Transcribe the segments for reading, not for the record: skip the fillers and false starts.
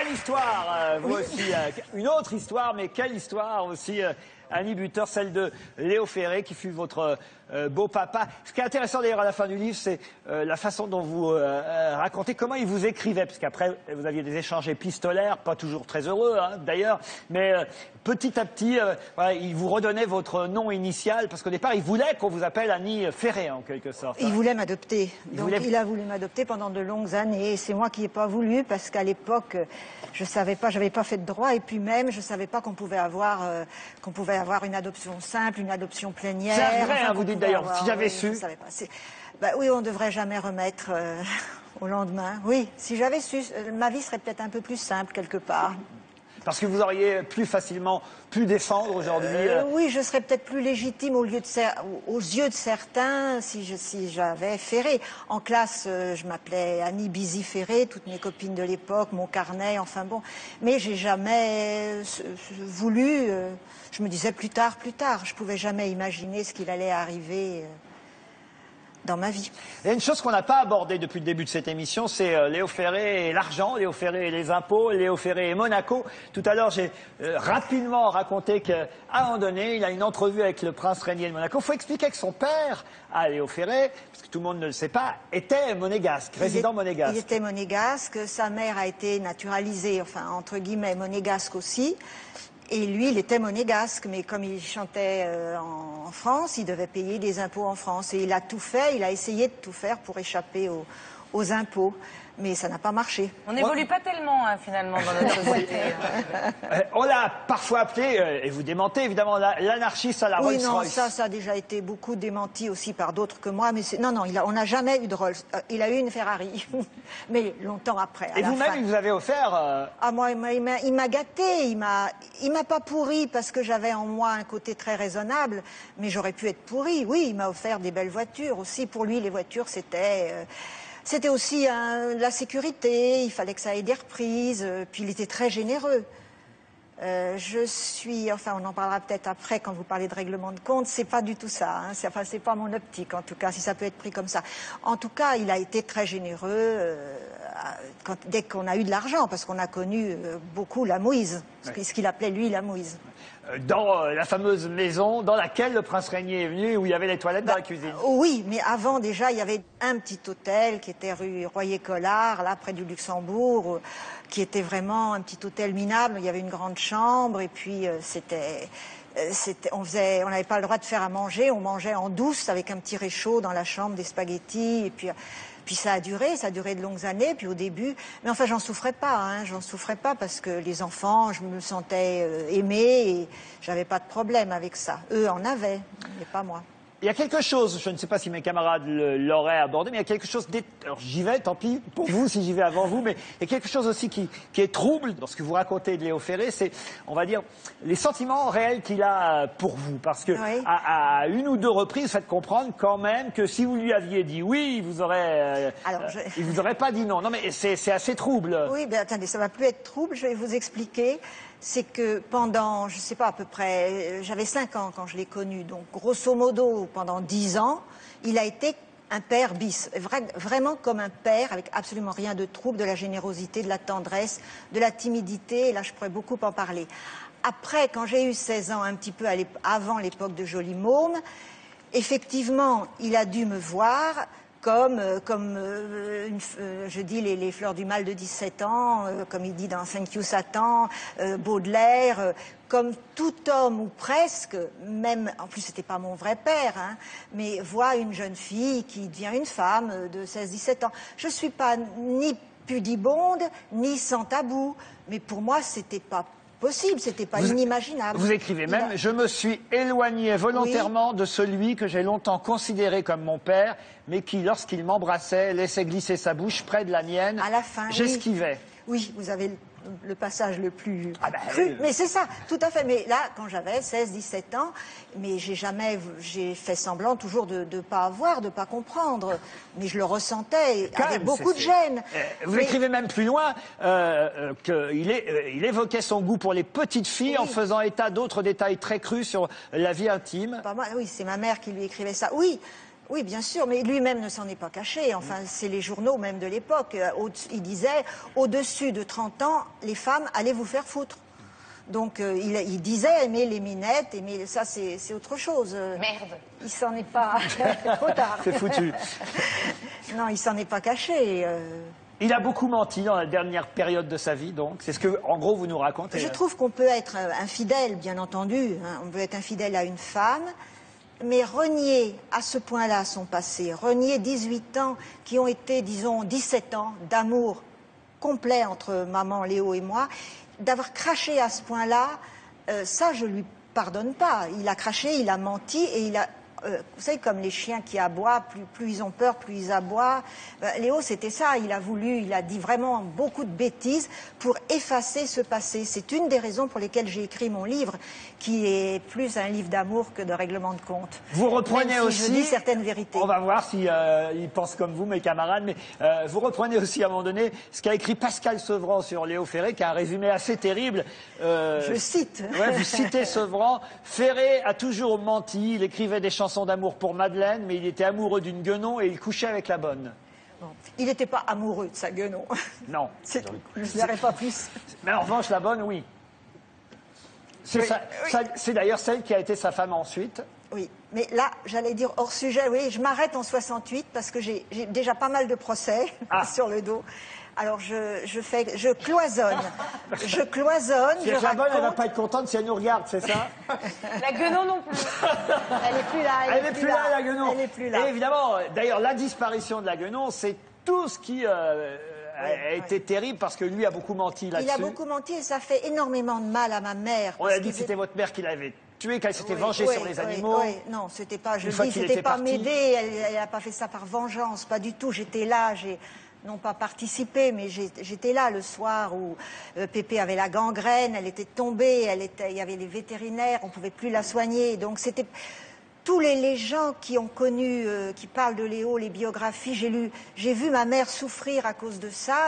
quelle histoire, vous aussi, une autre histoire, mais quelle histoire aussi, Annie Butor, celle de Léo Ferré, qui fut votre beau papa. Ce qui est intéressant d'ailleurs à la fin du livre, c'est la façon dont vous racontez comment il vous écrivait, parce qu'après vous aviez des échanges épistolaires, pas toujours très heureux hein, d'ailleurs, mais petit à petit, voilà, il vous redonnait votre nom initial, parce qu'au départ, il voulait qu'on vous appelle Annie Ferré en quelque sorte. Il voulait m'adopter, il a voulu m'adopter pendant de longues années, et c'est moi qui n'ai pas voulu, parce qu'à l'époque, je savais pas, j'avais pas fait de droit, et puis même, je savais pas qu'on pouvait avoir une adoption simple, une adoption plénière. C'est vrai, hein, vous dites d'ailleurs, si j'avais su. Bah, oui, on ne devrait jamais remettre au lendemain. Oui, si j'avais su, ma vie serait peut-être un peu plus simple quelque part. Parce que vous auriez plus facilement pu défendre aujourd'hui. Oui, je serais peut-être plus légitime aux yeux de certains si j'avais Ferré. En classe, je m'appelais Annie Bizy Ferré, toutes mes copines de l'époque, mon carnet, enfin bon. Mais j'ai jamais voulu. Je me disais plus tard. Je pouvais jamais imaginer ce qu'il allait arriver dans ma vie. Il y a une chose qu'on n'a pas abordée depuis le début de cette émission, c'est Léo Ferré et l'argent, Léo Ferré et les impôts, Léo Ferré et Monaco. Tout à l'heure, j'ai rapidement raconté qu'à un moment donné, il a une entrevue avec le prince régnier de Monaco. Il faut expliquer que son père, à Léo Ferré, parce que tout le monde ne le sait pas, était monégasque, résident monégasque. Il était monégasque, sa mère a été naturalisée, enfin entre guillemets monégasque aussi. Et lui, il était monégasque, mais comme il chantait en France, il devait payer des impôts en France. Et il a tout fait, il a essayé de tout faire pour échapper aux impôts. Mais ça n'a pas marché. On n'évolue pas tellement, hein, finalement, dans notre société. On l'a parfois appelé, et vous démentez évidemment, l'anarchiste à la Rolls-Royce. Oui, non, ça a déjà été beaucoup démenti aussi par d'autres que moi. Mais non, on n'a jamais eu de Rolls. Il a eu une Ferrari, mais longtemps après. Et vous-même, il vous avait offert Ah, moi, il m'a gâté. Il m'a pas pourri parce que j'avais en moi un côté très raisonnable, mais j'aurais pu être pourri. Oui, il m'a offert des belles voitures aussi. Pour lui, les voitures, c'était aussi la sécurité, il fallait que ça ait des reprises, puis il était très généreux. Enfin on en parlera peut-être après quand vous parlez de règlement de compte, c'est pas du tout ça, hein, c'est pas mon optique en tout cas, si ça peut être pris comme ça. En tout cas, il a été très généreux dès qu'on a eu de l'argent, parce qu'on a connu beaucoup la mouise, ce qu'il appelait lui la mouise. Dans la fameuse maison dans laquelle le prince régnier est venu, où il y avait les toilettes dans la cuisine. Oui, mais avant déjà, il y avait un petit hôtel qui était rue Royer-Collard, là près du Luxembourg, qui était vraiment un petit hôtel minable. Il y avait une grande chambre et puis on n'avait pas le droit de faire à manger, on mangeait en douce avec un petit réchaud dans la chambre, des spaghettis, et puis ça a duré de longues années, puis au début, mais enfin j'en souffrais pas parce que les enfants, je me sentais aimée et j'avais pas de problème avec ça. Eux en avaient, mais pas moi. Il y a quelque chose, je ne sais pas si mes camarades l'auraient abordé, mais il y a quelque chose, alors j'y vais, tant pis pour vous si j'y vais avant vous, mais il y a quelque chose aussi qui est trouble dans ce que vous racontez de Léo Ferré, c'est, on va dire, les sentiments réels qu'il a pour vous. Parce que oui. à une ou deux reprises, faites comprendre quand même que si vous lui aviez dit oui, il vous aurait pas dit non. Non mais c'est assez trouble. Oui, mais attendez, ça va plus être trouble, je vais vous expliquer. C'est que pendant, je sais pas, à peu près, j'avais 5 ans quand je l'ai connu, donc grosso modo, pendant 10 ans, il a été un père bis, vraiment comme un père, avec absolument rien de trouble, de la générosité, de la tendresse, de la timidité, et là je pourrais beaucoup en parler. Après, quand j'ai eu 16 ans, un petit peu avant l'époque de Joli Môme, effectivement, il a dû me voir je dis les fleurs du mal de 17 ans, comme il dit dans Thank You Satan, Baudelaire, comme tout homme ou presque, même, en plus c'était pas mon vrai père, hein, mais voit une jeune fille qui devient une femme de 16-17 ans. Je suis pas ni pudibonde, ni sans tabou, mais pour moi c'était pas possible, c'était pas inimaginable. Vous écrivez même, je me suis éloigné volontairement de celui que j'ai longtemps considéré comme mon père, mais qui, lorsqu'il m'embrassait, laissait glisser sa bouche près de la mienne. À la fin, j'esquivais. Oui, vous avez le passage le plus cru. Mais c'est ça, tout à fait. Mais là, quand j'avais 16-17 ans, mais j'ai fait semblant toujours de ne pas avoir, de ne pas comprendre. Mais je le ressentais avec beaucoup de gêne. Vous écrivez même plus loin qu'il évoquait son goût pour les petites filles en faisant état d'autres détails très crus sur la vie intime. Pas moi, oui, c'est ma mère qui lui écrivait ça. Oui. Oui, bien sûr, mais lui-même ne s'en est pas caché. Enfin, c'est les journaux même de l'époque. Il disait, au-dessus de 30 ans, les femmes, allez vous faire foutre. Donc, il disait aimer les minettes, aimer ça, c'est autre chose. Merde. Il s'en est pas... Trop tard. C'est foutu. Non, il s'en est pas caché. Il a beaucoup menti dans la dernière période de sa vie, donc. C'est ce que, en gros, vous nous racontez. Je trouve qu'on peut être infidèle, bien entendu. Hein. On peut être infidèle à une femme, mais renier à ce point-là son passé, renier 18 ans qui ont été, disons, 17 ans d'amour complet entre maman Léo et moi, d'avoir craché à ce point-là, ça, je lui pardonne pas. Il a craché, il a menti et il a... vous savez, comme les chiens qui aboient, plus ils ont peur, plus ils aboient. Léo, c'était ça. Il a dit vraiment beaucoup de bêtises pour effacer ce passé. C'est une des raisons pour lesquelles j'ai écrit mon livre, qui est plus un livre d'amour que de règlement de compte. Vous reprenez Même si aussi... je dis certaines vérités. On va voir si ils pensent comme vous, mes camarades, mais vous reprenez aussi à un moment donné ce qu'a écrit Pascal Sevran sur Léo Ferré, qui a un résumé assez terrible. Je cite. Ouais, vous citez Sevran. Ferré a toujours menti. Il écrivait des chansons d'amour pour Madeleine, mais il était amoureux d'une guenon et il couchait avec la bonne. Bon. Il n'était pas amoureux de sa guenon. Non. Je ne dirais pas plus. Mais en revanche, la bonne, oui. C'est d'ailleurs celle qui a été sa femme ensuite. Oui, mais là, j'allais dire hors sujet, oui, je m'arrête en 68 parce que j'ai déjà pas mal de procès sur le dos. Alors, je cloisonne. Je cloisonne, je la bonne, elle va raconte. pas être contente si elle nous regarde, c'est ça? La guenon non plus. Elle est plus là, Elle n'est plus là, la guenon. Elle est plus là. Et évidemment, d'ailleurs, la disparition de la guenon, c'est tout ce qui a été terrible parce que lui a beaucoup menti là-dessus. Il a beaucoup menti et ça fait énormément de mal à ma mère. On a dit que c'était votre mère qui l'avait tué, qu'elle s'était vengée sur les animaux. Oui, non, c'était pas, je Une fois dis, qu'il c'était était pas parti. m'aider, elle n'a pas fait ça par vengeance, pas du tout. J'étais là, j'ai non pas participé, mais j'étais là le soir où Pépé avait la gangrène, elle était tombée, il y avait les vétérinaires, on pouvait plus la soigner. Donc c'était tous les gens qui ont connu, qui parlent de Léo, les biographies, j'ai vu ma mère souffrir à cause de ça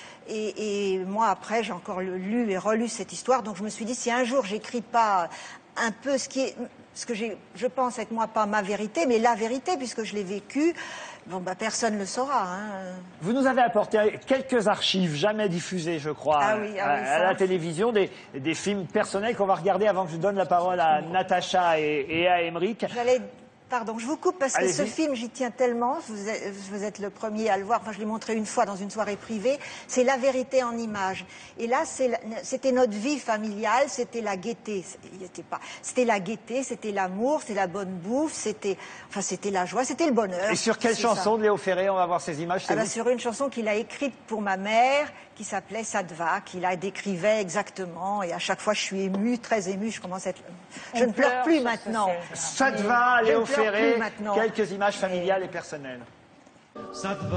et moi après j'ai encore lu et relu cette histoire. Donc je me suis dit si un jour j'écris pas un peu ce que je pense être moi pas ma vérité, mais la vérité puisque je l'ai vécu. Bon, bah, personne ne le saura. Hein. Vous nous avez apporté quelques archives jamais diffusées, je crois, à la télévision, des films personnels qu'on va regarder avant que je donne la parole à Natacha et à Émeric. Pardon, je vous coupe parce que ce film, j'y tiens tellement. Vous êtes le premier à le voir. Enfin, je l'ai montré une fois dans une soirée privée. C'est La vérité en images. Et là, c'était notre vie familiale. C'était la gaieté. C'était la gaieté, c'était l'amour, c'était la bonne bouffe, c'était la joie, c'était le bonheur. Et sur quelle chanson de Léo Ferré on va voir ces images? Sur une chanson qu'il a écrite pour ma mère, qui s'appelait Ça te va, qu'il la décrivait exactement. Et à chaque fois, je suis émue, très émue. Je commence à être. Je ne pleure plus maintenant. Ça te va, Léo Ferré. Quelques images familiales et personnelles. Ça te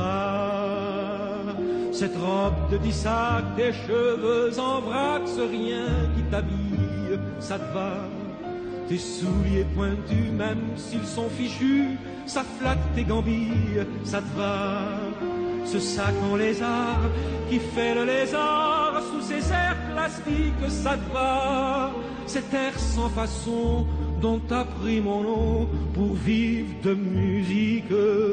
va, cette robe de tissac, tes cheveux en vrac, ce rien qui t'habille. Ça te va, tes souliers pointus, même s'ils sont fichus, ça flatte tes gambilles. Ça te va, ce sac en lézard qui fait le lézard sous ses airs plastiques. Ça te va, cet air sans façon dont t'as pris mon nom pour vivre de musique.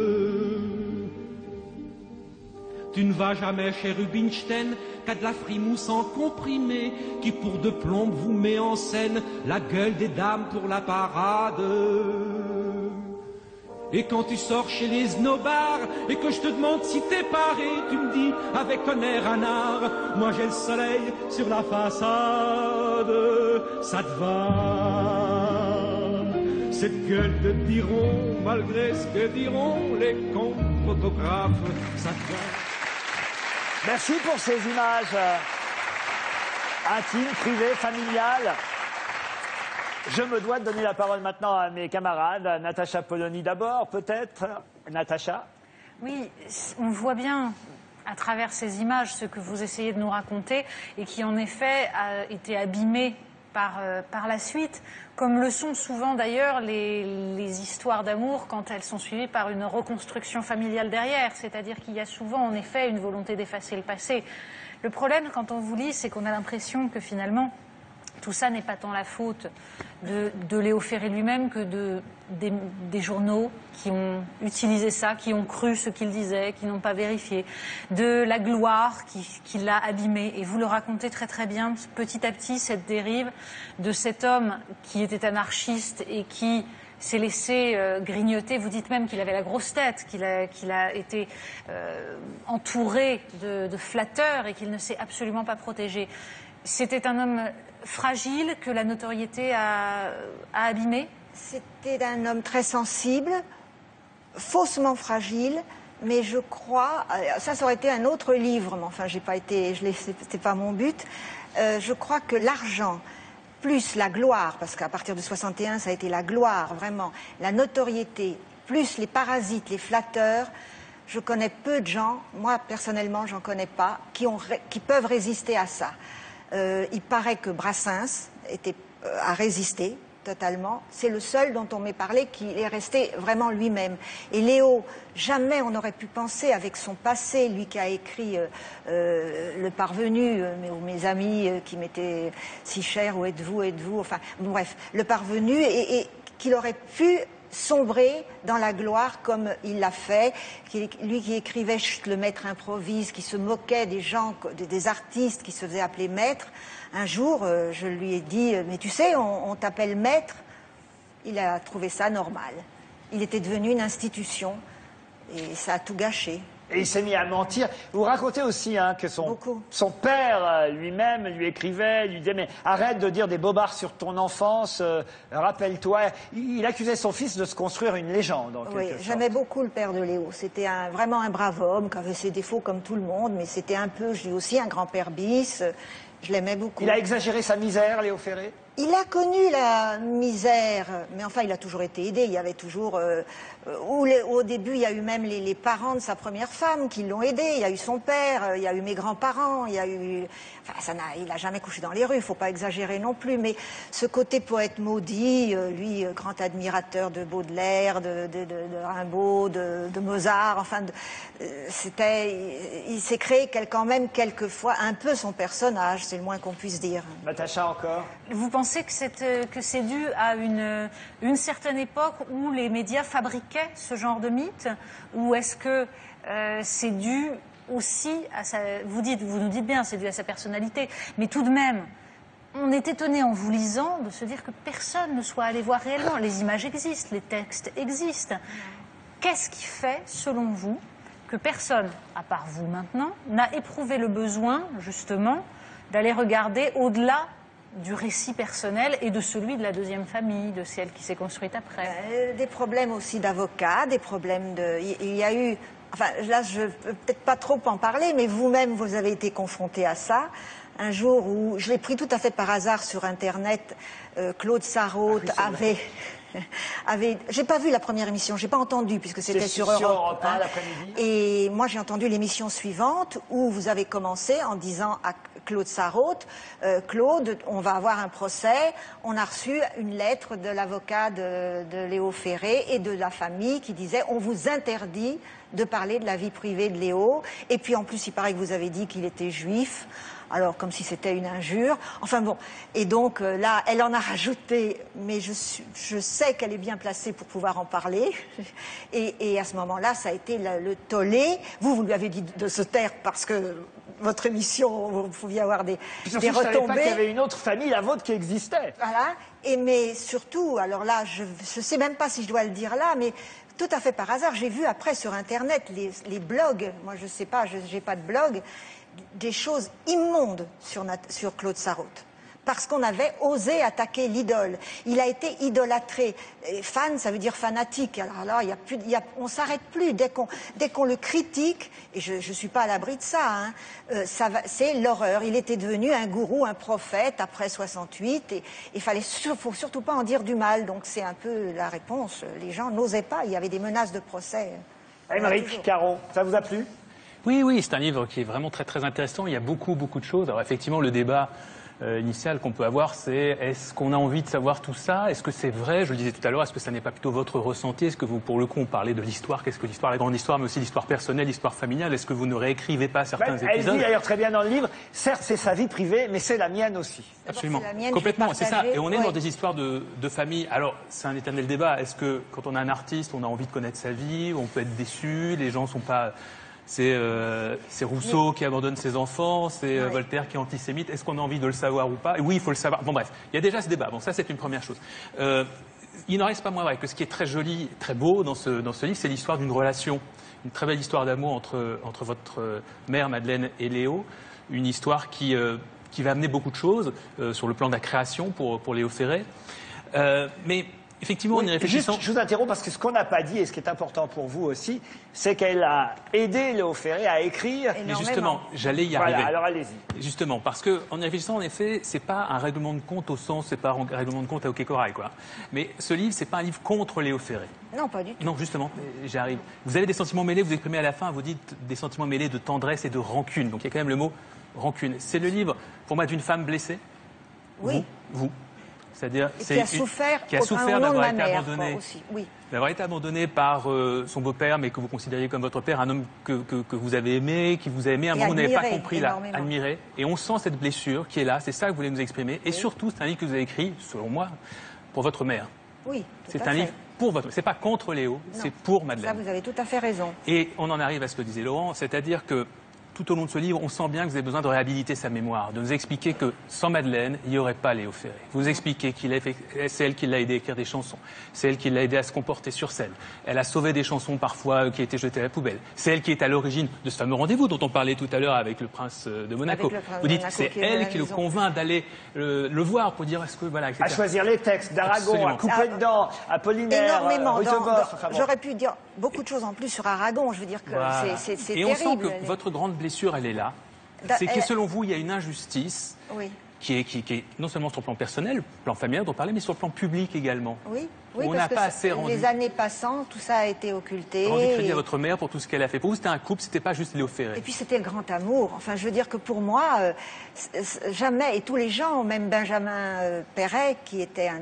Tu ne vas jamais chez Rubinstein qu'à de la frimousse en comprimé qui pour de plomb vous met en scène la gueule des dames pour la parade. Et quand tu sors chez les snobards et que je te demande si t'es paré, tu me dis avec un air anard, moi j'ai le soleil sur la façade. Ça te va, cette gueule de Diron, malgré ce que diront les contre-photographes. Ça te va. Merci pour ces images intimes, privées, familiales. Je me dois de donner la parole maintenant à mes camarades, à Natacha Polony d'abord, peut-être. Natacha? Oui, on voit bien à travers ces images ce que vous essayez de nous raconter et qui en effet a été abîmé par la suite, comme le sont souvent d'ailleurs les histoires d'amour quand elles sont suivies par une reconstruction familiale derrière, c'est-à-dire qu'il y a souvent en effet une volonté d'effacer le passé. Le problème quand on vous lit, c'est qu'on a l'impression que finalement tout ça n'est pas tant la faute de Léo Ferré lui-même que des journaux qui ont utilisé ça, qui ont cru ce qu'il disait, qui n'ont pas vérifié, de la gloire qui l'a abîmé. Et vous le racontez très très bien, petit à petit, cette dérive de cet homme qui était anarchiste et qui s'est laissé grignoter. Vous dites même qu'il avait la grosse tête, qu'il a été entouré de flatteurs et qu'il ne s'est absolument pas protégé. C'était un homme fragile que la notoriété a abîmé. C'était un homme très sensible, faussement fragile, mais je crois, ça aurait été un autre livre, mais enfin c'était pas mon but. Je crois que l'argent, plus la gloire, parce qu'à partir de 61, ça a été la gloire, vraiment, la notoriété, plus les parasites, les flatteurs, je connais peu de gens, moi personnellement j'en connais pas, qui peuvent résister à ça. Il paraît que Brassens a résisté totalement. C'est le seul dont on m'ait parlé qui est resté vraiment lui-même. Et Léo, jamais on n'aurait pu penser, avec son passé, lui qui a écrit Le Parvenu, mes amis qui m'étaient si chers, où êtes-vous, enfin bon, bref, Le Parvenu, et qu'il aurait pu sombrer dans la gloire comme il l'a fait, lui qui écrivait Chut, le maître improvise, qui se moquait des gens, des artistes qui se faisaient appeler maître. Un jour, je lui ai dit, mais tu sais, on t'appelle maître. Il a trouvé ça normal. Il était devenu une institution et ça a tout gâché. Et il s'est mis à mentir. Vous racontez aussi que son père lui-même lui écrivait, lui disait « Mais arrête de dire des bobards sur ton enfance, rappelle-toi ». Il accusait son fils de se construire une légende, en quelque sorte. J'aimais beaucoup le père de Léo. C'était vraiment un brave homme, qui avait ses défauts comme tout le monde, mais c'était un peu, je dis aussi, un grand-père bis. Je l'aimais beaucoup. Il a exagéré sa misère, Léo Ferré? Il a connu la misère, mais enfin, il a toujours été aidé. Il y avait toujours... au début, il y a eu même les parents de sa première femme qui l'ont aidé. Il y a eu son père, il y a eu mes grands-parents, il y a eu... Enfin, il n'a jamais couché dans les rues, il ne faut pas exagérer non plus. Mais ce côté poète maudit, lui, grand admirateur de Baudelaire, de Rimbaud, de Mozart, enfin, il s'est créé quand même quelquefois un peu son personnage, c'est le moins qu'on puisse dire. Natacha, encore? Vous pensez que c'est dû à une certaine époque où les médias fabriquaient ce genre de mythe, ou est-ce que c'est dû aussi à vous nous dites bien, c'est dû à sa personnalité, mais tout de même, on est étonné en vous lisant de se dire que personne ne soit allé voir réellement. Les images existent, les textes existent. Qu'est-ce qui fait, selon vous, que personne, à part vous maintenant, n'a éprouvé le besoin, justement, d'aller regarder au-delà du récit personnel et de celui de la deuxième famille, de celle qui s'est construite après? Des problèmes aussi d'avocats, des problèmes de... Il y a eu... Enfin, là, je ne peux peut-être pas trop en parler, mais vous-même, vous avez été confronté à ça. Un jour où, je l'ai pris tout à fait par hasard sur Internet, Claude Sarraute avait... J'ai pas vu la première émission, j'ai pas entendu, puisque c'était sur Europe 1 l'après-midi. Et moi, j'ai entendu l'émission suivante, où vous avez commencé en disant à Claude Sarraute, Claude, on va avoir un procès, on a reçu une lettre de l'avocat de Léo Ferré et de la famille qui disait, on vous interdit de parler de la vie privée de Léo, et puis en plus, il paraît que vous avez dit qu'il était juif. Alors, comme si c'était une injure. Enfin bon. Et donc, là, elle en a rajouté, mais je sais qu'elle est bien placée pour pouvoir en parler. Et à ce moment-là, ça a été le tollé. Vous lui avez dit de se taire parce que votre émission, vous pouviez avoir des retombées. Je ne savais pas qu'il y avait une autre famille, la vôtre, qui existait. Voilà. Mais surtout, alors là, je ne sais même pas si je dois le dire là, mais tout à fait par hasard, j'ai vu après sur Internet les blogs. Moi, je ne sais pas, je n'ai pas de blog. Des choses immondes sur Claude Sarraute. Parce qu'on avait osé attaquer l'idole. Il a été idolâtré. Et fan, ça veut dire fanatique. Alors là, on ne s'arrête plus. Dès qu'on le critique, et je ne suis pas à l'abri de ça, c'est l'horreur. Il était devenu un gourou, un prophète après 68. Et il faut surtout pas en dire du mal. Donc c'est un peu la réponse. Les gens n'osaient pas. Il y avait des menaces de procès. Aymeric Caron, ça vous a plu? Oui, c'est un livre qui est vraiment très très intéressant. Il y a beaucoup de choses. Alors effectivement, le débat initiale qu'on peut avoir, c'est est-ce qu'on a envie de savoir tout ça? Est-ce que c'est vrai? Je le disais tout à l'heure, est-ce que ça n'est pas plutôt votre ressenti? Est-ce que vous, pour le coup, on parlait de l'histoire? Qu'est-ce que l'histoire, la grande histoire, mais aussi l'histoire personnelle, l'histoire familiale? Est-ce que vous ne réécrivez pas certains épisodes? Elle dit d'ailleurs très bien dans le livre, certes c'est sa vie privée, mais c'est la mienne aussi. Absolument, c'est la mienne, complètement, c'est ça. Et on est oui. dans des histoires de famille. Alors, c'est un éternel débat. Est-ce que quand on est un artiste, on a envie de connaître sa vie? On peut être déçu, les gens sont pas... C'est Rousseau qui abandonne ses enfants, c'est Voltaire qui est antisémite. Est-ce qu'on a envie de le savoir ou pas? Et oui, il faut le savoir. Bon bref, il y a déjà ce débat. Bon, ça c'est une première chose. Il n'en reste pas moins vrai que ce qui est très joli, très beau dans ce livre, c'est l'histoire d'une relation, une très belle histoire d'amour entre votre mère Madeleine et Léo, une histoire qui va amener beaucoup de choses sur le plan de la création pour Léo Ferré. Mais effectivement, en y réfléchissant... Juste, je vous interromps parce que ce qu'on n'a pas dit et ce qui est important pour vous aussi, c'est qu'elle a aidé Léo Ferré à écrire. Mais justement, j'allais y arriver. Voilà, alors allez-y. Justement, parce que en y réfléchissant, en effet, c'est pas un règlement de compte au sens, c'est pas un règlement de compte à OK Corail, quoi. Mais ce livre, c'est pas un livre contre Léo Ferré. Non, pas du tout. Non, justement, j'arrive. Vous avez des sentiments mêlés, vous exprimez à la fin, vous dites des sentiments mêlés de tendresse et de rancune. Donc il y a quand même le mot rancune. C'est le livre, pour moi, d'une femme blessée. Oui. Vous. C'est-à-dire, qui a souffert d'avoir été abandonné, aussi. Oui. d'avoir été abandonné par son beau-père, mais que vous considériez comme votre père, un homme que vous avez aimé, qui vous a aimé, à un moment où vous n'avez pas compris, là, admiré. Et on sent cette blessure qui est là, c'est ça que vous voulez nous exprimer. Et surtout, c'est un livre que vous avez écrit, selon moi, pour votre mère. Oui, c'est un livre pour votre... C'est pas contre Léo, c'est pour Madeleine. Ça, vous avez tout à fait raison. Et on en arrive à ce que disait Laurent, c'est-à-dire que tout au long de ce livre, on sent bien que vous avez besoin de réhabiliter sa mémoire, de nous expliquer que sans Madeleine, il n'y aurait pas Léo Ferré. Vous expliquez c'est elle qui l'a aidé à écrire des chansons, c'est elle qui l'a aidé à se comporter sur scène. Elle a sauvé des chansons parfois qui étaient jetées à la poubelle. C'est elle qui est à l'origine de ce fameux rendez-vous dont on parlait tout à l'heure avec le prince de Monaco. Vous dites que c'est elle qui le convainc d'aller le voir pour dire est-ce que voilà, etc. À choisir les textes d'Aragon, à couper dedans, Apollinaire, énormément. Enfin, J'aurais pu dire beaucoup de choses en plus sur Aragon. Je veux dire que c'est terrible. Et on sent que votre grande blessure, elle est là. C'est que selon vous, il y a une injustice qui est non seulement sur le plan personnel, plan familial dont on parlait, mais sur le plan public également. Oui, on n'a pas assez rendu. Les années passant, tout ça a été occulté. Rendu crédit à votre mère pour tout ce qu'elle a fait. Pour vous, c'était un couple, c'était pas juste Léo Ferré. Et puis c'était le grand amour. Enfin, je veux dire que pour moi, jamais, et tous les gens, même Benjamin Perret, qui était un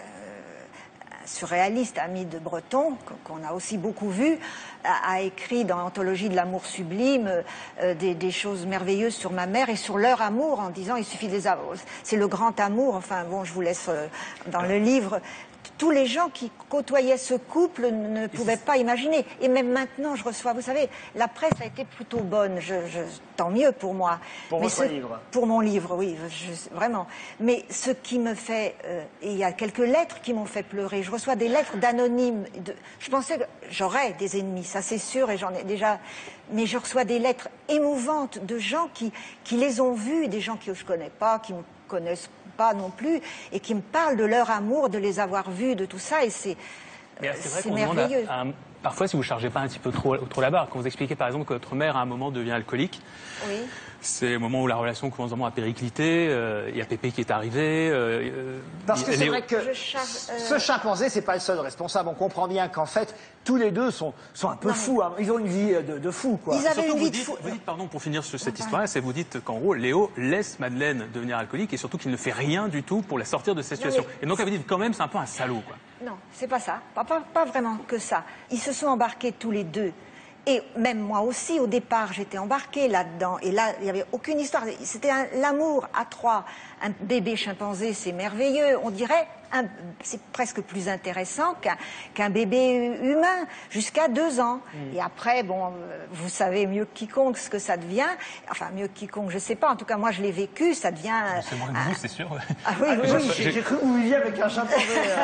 surréaliste, ami de Breton, qu'on a aussi beaucoup vu, a écrit dans l'anthologie de l'amour sublime des choses merveilleuses sur ma mère et sur leur amour, en disant il suffit de les avoir. C'est le grand amour. Enfin bon, je vous laisse dans le livre. Tous les gens qui côtoyaient ce couple ne pouvaient pas imaginer. Et même maintenant, je reçois, vous savez, la presse a été plutôt bonne, tant mieux pour moi. Pour votre livre. Pour mon livre, oui, vraiment. Mais ce qui me fait... et il y a quelques lettres qui m'ont fait pleurer. Je reçois des lettres d'anonymes. Je pensais que j'aurais des ennemis, ça c'est sûr, et j'en ai déjà... Mais je reçois des lettres émouvantes de gens qui les ont vues, des gens que je ne connais pas, qui me connaissent pas non plus, et qui me parlent de leur amour, de les avoir vus, de tout ça, et c'est merveilleux. Parfois, si vous ne chargez pas un petit peu trop la barre, quand vous expliquez par exemple que votre mère à un moment devient alcoolique, c'est le moment où la relation commence vraiment à péricliter, il y a Pépé qui est arrivé... Parce que c'est vrai que ce chimpanzé, c'est pas le seul responsable. On comprend bien qu'en fait, tous les deux sont un peu fous. Hein. Ils ont une vie de fous, quoi. Ils avaient une vie de fous. Vous dites, pardon, pour finir sur cette histoire-là, vous dites qu'en gros, Léo laisse Madeleine devenir alcoolique et surtout qu'il ne fait rien du tout pour la sortir de cette situation. Et donc, vous dites quand même, c'est un peu un salaud, quoi. Non, c'est pas ça. Pas vraiment que ça. Ils se sont embarqués tous les deux. Et même moi aussi, au départ, j'étais embarquée là-dedans. Et là, il n'y avait aucune histoire. C'était l'amour à trois. Un bébé chimpanzé, c'est merveilleux. On dirait, c'est presque plus intéressant qu'un bébé humain, jusqu'à 2 ans. Et après, bon, vous savez mieux que quiconque ce que ça devient. Enfin, mieux que quiconque, je ne sais pas. En tout cas, moi, je l'ai vécu. Ça devient... C'est moins que vous, c'est sûr. Ah oui, j'ai cru que vous viviez avec un chimpanzé.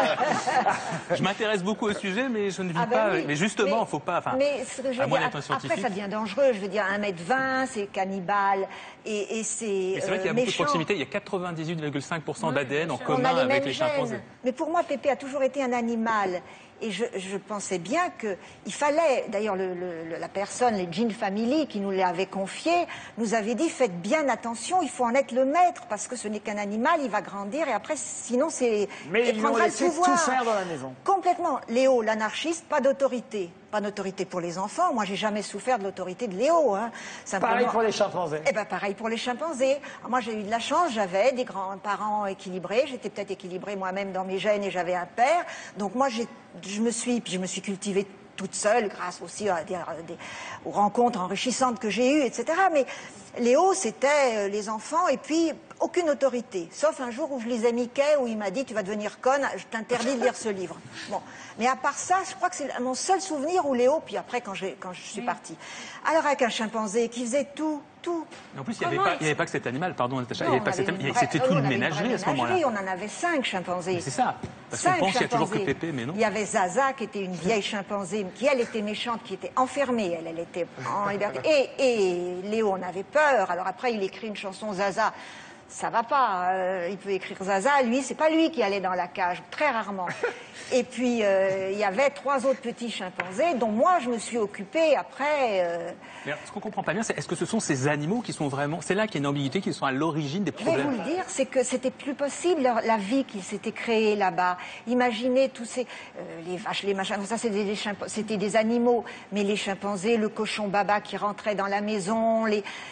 Je m'intéresse beaucoup au sujet, mais je ne vis pas... Oui. Mais justement, il ne faut pas... Mais ce que je veux dire, après, ça devient dangereux. Je veux dire, 1m20, c'est cannibale. Et c'est c'est vrai qu'il y a beaucoup de proximité. Il y a 98,5% d'ADN en commun avec les chimpanzés. Mais pour moi, Pépé a toujours été un animal. Et je pensais bien qu'il fallait, d'ailleurs la personne, les Gene Family qui nous l'avaient confié, nous avait dit faites bien attention, il faut en être le maître, parce que ce n'est qu'un animal, il va grandir et après, sinon c'est... Mais ils l'ont laissé tout faire dans la maison. Complètement. Léo, l'anarchiste, pas d'autorité. pas d'autorité pour les enfants. Moi, j'ai jamais souffert de l'autorité de Léo. Hein. Simplement... Pareil pour les chimpanzés. Eh ben, pareil pour les chimpanzés. Moi, j'ai eu de la chance, j'avais des grands-parents équilibrés, j'étais peut-être équilibrée moi-même dans mes gènes et j'avais un père. Donc moi, je me suis cultivée toute seule grâce aussi aux rencontres enrichissantes que j'ai eues, etc. Mais Léo, c'était les enfants et puis aucune autorité. Sauf un jour où je lisais Mickey, où il m'a dit « Tu vas devenir conne, je t'interdis de lire ce livre. » Bon. Mais à part ça, je crois que c'est mon seul souvenir où Léo, puis après quand je suis partie. Alors avec un chimpanzé qui faisait tout. En plus, il n'y avait pas que cet animal, pardon Natacha, Non, c'était tout une ménagerie à ce moment-là. On en avait 5 chimpanzés. C'est ça. Parce qu'on pense qu'il n'y a toujours que Pépé, mais non. Il y avait Zaza, qui était une vieille chimpanzé, qui elle était méchante, qui était enfermée, elle était en liberté. Et Léo en avait peur. Alors après, il écrit une chanson Zaza. Ça va pas, il peut écrire Zaza, lui, c'est pas lui qui allait dans la cage, très rarement. Et puis, il y avait 3 autres petits chimpanzés, dont moi, je me suis occupée après... Mais ce qu'on comprend pas bien, c'est est-ce que ce sont ces animaux qui sont vraiment... C'est là qu'il y a une ambiguïté, qui sont à l'origine des Je vais problèmes. vous le dire, c'est que c'était plus possible, la vie qui s'était créée là-bas. Imaginez tous ces... les vaches, les machins, ça c'était des animaux, mais les chimpanzés, le cochon baba qui rentrait dans la maison,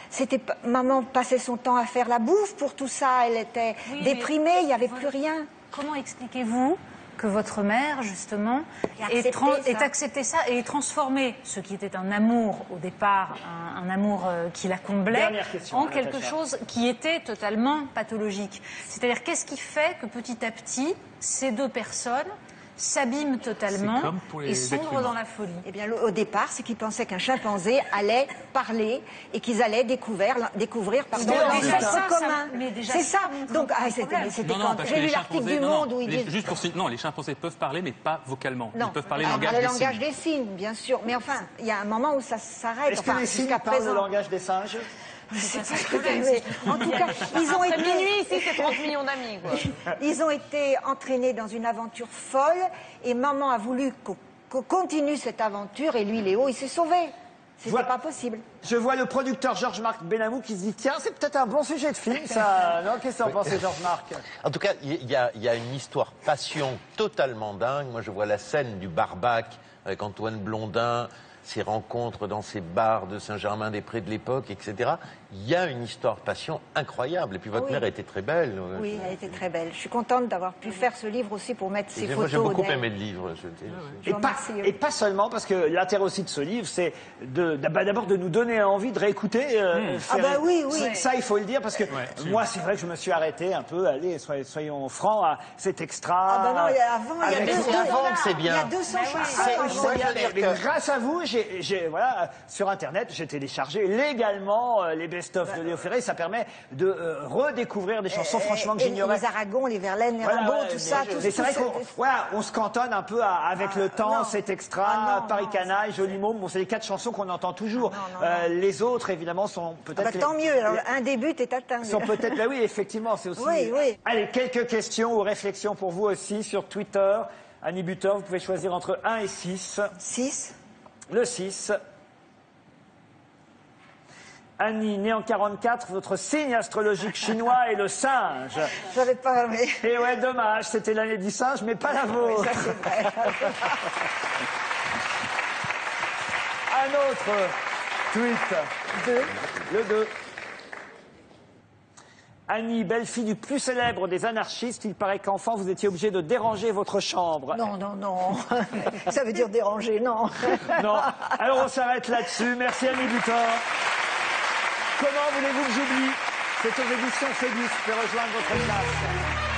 maman passait son temps à faire la bouffe pour tout ça, elle était déprimée, il n'y avait plus rien. Comment expliquez-vous que votre mère, justement, ait accepté ça et ait transformé ce qui était un amour, au départ, un amour qui la comblait, en quelque chose qui était totalement pathologique. C'est-à-dire, qu'est-ce qui fait que petit à petit, ces deux personnes s'abîment totalement et sombrent dans la folie? Eh bien, au départ, c'est qu'ils pensaient qu'un chimpanzé allait parler et qu'ils allaient découvrir l'ancêtre commun. C'est ça. Donc, c'était quand j'ai lu l'article du Monde où ils disent... Juste pour non, les chimpanzés peuvent parler, mais pas vocalement. Non. Ils peuvent parler le langage des signes, bien sûr. Mais enfin, il y a un moment où ça s'arrête. Est-ce que les signes parlent le langage des singes? En tout cas, ils ont été... Minuit ici, c'est 30 millions d'amis, quoi. Ils ont été entraînés dans une aventure folle et maman a voulu qu'on continue cette aventure et lui, Léo, il s'est sauvé. C'était pas possible. Je vois le producteur Georges-Marc Benamou qui se dit tiens, c'est peut-être un bon sujet de film, ça. Non, qu'est-ce que vous en pensez, Georges-Marc? En tout cas, il y a une histoire passion totalement dingue. Moi, je vois la scène du Barbac avec Antoine Blondin, ses rencontres dans ces bars de Saint-Germain-des-Prés de l'époque, etc. Il y a une histoire passion incroyable. Et puis votre mère était très belle. Oui, elle était très belle. Je suis contente d'avoir pu faire ce livre aussi pour mettre ses photos. J'ai beaucoup aimé le livre. Et pas seulement, parce que l'intérêt aussi de ce livre, c'est d'abord de nous donner envie de réécouter. Oui. Ça, il faut le dire, parce que moi, c'est vrai que je me suis arrêté un peu, allez, soyons francs, à cet extra. Avant, il y a 200 chansons. Mais grâce à vous, voilà, sur Internet, j'ai téléchargé légalement les best-of de Léo Ferré. Ça permet de redécouvrir des chansons franchement que j'ignorais. Les Aragons, les Verlaine, les Rimbaud, tout ça. Mais c'est vrai qu'on se cantonne un peu avec le temps, cet extra, Paris Canaille, Joli Môme. Bon, c'est les 4 chansons qu'on entend toujours. Les autres, évidemment, sont peut-être... Tant mieux, alors un début est atteint. Sont peut-être... oui, effectivement, c'est aussi... Oui. Allez, quelques questions ou réflexions pour vous aussi sur Twitter. Annie Butor, vous pouvez choisir entre 1 et 6. 6. Le 6. Annie, née en 44, votre signe astrologique chinois est le singe. J'avais pas... Mais... Et ouais, dommage, c'était l'année du singe, mais pas la vôtre. Ça, c'est vrai. Un autre tweet. 2. Le 2. Annie, belle-fille du plus célèbre des anarchistes, il paraît qu'enfant, vous étiez obligé de déranger votre chambre. Non. Ça veut dire déranger, non. Non. Alors on s'arrête là-dessus. Merci Annie Butor. Comment voulez-vous que j'oublie? C'est aux éditions Phébus. Je peux rejoindre votre classe.